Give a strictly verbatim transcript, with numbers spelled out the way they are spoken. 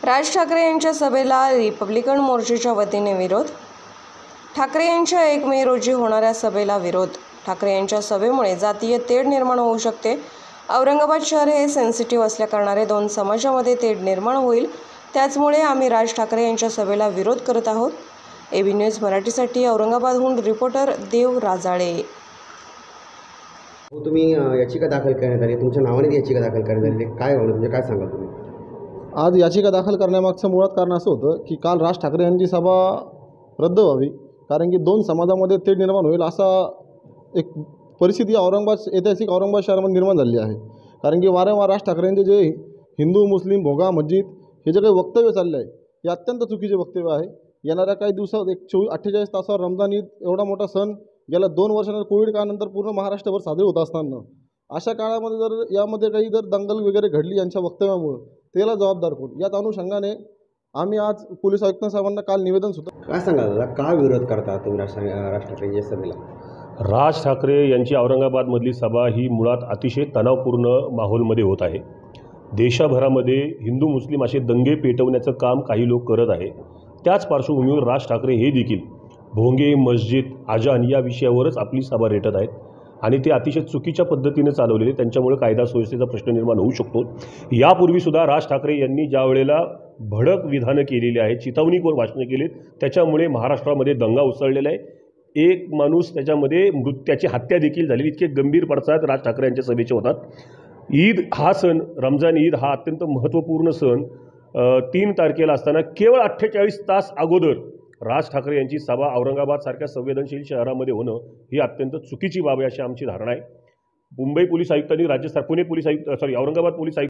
राज ठाकरे यांच्या सभेला रिपब्लिकन मोर्चाच्या वतीने विरोध. ठाकरे यांच्या एक मे रोजी होणाऱ्या सभेला विरोध. ठाकरे यांच्या सभेमुळे जातीय तेढ निर्माण होऊ शकते. औरंगाबाद शहर हे सेन्सिटिव्ह असल्या कारणाने दोन समाजामध्ये तेढ निर्माण होईल. त्याचमुळे आम्ही राज ठाकरे यांच्या सभेला विरोध करत आहोत. एबी न्यूज मराठीसाठी औरंगाबादहून रिपोर्टर देव राजाळे. हो, तुम्ही याचिका दाखल करण्यात आली, तुमच्या नावाने याचिका दाखल करण्यात आली, काय म्हणजे काय सांगाल तुम्ही? आज याचिका दाखल करण्यामागचं मुळात कारण असं होतं की काल राज ठाकरे यांची सभा रद्द व्हावी, कारण की दोन समाजामध्ये तेढ निर्माण होईल असा एक परिस्थिती औरंगाबाद ऐतिहासिक औरंगाबाद शहरामध्ये निर्माण झाली आहे. कारण की वारंवार राज ठाकरेंचे जे हिंदू मुस्लिम भोगा मस्जिद हे जे काही वक्तव्य चालले आहे हे अत्यंत चुकीचे वक्तव्य आहे. येणाऱ्या काही दिवसात एक चोवीस अठ्ठेचाळीस तासावर रमजान ईद एवढा मोठा सण गेल्या दोन वर्षानंतर कोविड काळानंतर पूर्ण महाराष्ट्रभर साजरे होत असताना अशा काळामध्ये जर यामध्ये काही जर दंगल वगैरे घडली यांच्या वक्तव्यामुळं त्याला जबाबदार कोण, याच अनुषंगाने आम्ही आज पोलीस आयुक्त साहेबांना काल निवेदन सुद्धा. काय सांगाल दादा, का विरोध करता तुम्ही राज राज ठाकरेंच्या सभेला? राज ठाकरे यांची औरंगाबादमधली सभा ही मुळात अतिशय तणावपूर्ण माहोलमध्ये होत आहे. देशभरामध्ये हिंदू मुस्लिम असे दंगे पेटवण्याचं काम काही लोक करत आहे. त्याच पार्श्वभूमीवर राज ठाकरे हे देखील भोंगे मस्जिद अजान या विषयावरच आपली सभा रेटत आहेत आणि ते अतिशय चुकीच्या पद्धतीने चालवलेले, त्यांच्यामुळे कायदा सुव्यवस्थेचा प्रश्न निर्माण होऊ शकतो. यापूर्वीसुद्धा राज ठाकरे यांनी ज्या वेळेला भडक विधानं केलेली आहेत, चिथावणीवर भाषणं केलीत, त्याच्यामुळे महाराष्ट्रामध्ये दंगा उसळलेला आहे. एक माणूस त्याच्यामध्ये मृत्यूची हत्या देखील झालेली. इतके गंभीर पडसाद राज ठाकरे यांच्या सभेचे होतात. ईद हा सण, रमजान ईद हा अत्यंत महत्त्वपूर्ण सण तीन तारखेला असताना केवळ अठ्ठेचाळीस तास अगोदर राज ठाकरे यांची सभा औरंगाबादसारख्या संवेदनशील शहरामध्ये होणं ही अत्यंत चुकीची बाब आहे अशी आमची धारणा आहे. मुंबई पोलीस आयुक्तांनी राज्य सर पुणे पोलीस आयुक्त सॉरी औरंगाबाद पोलीस आयुक्त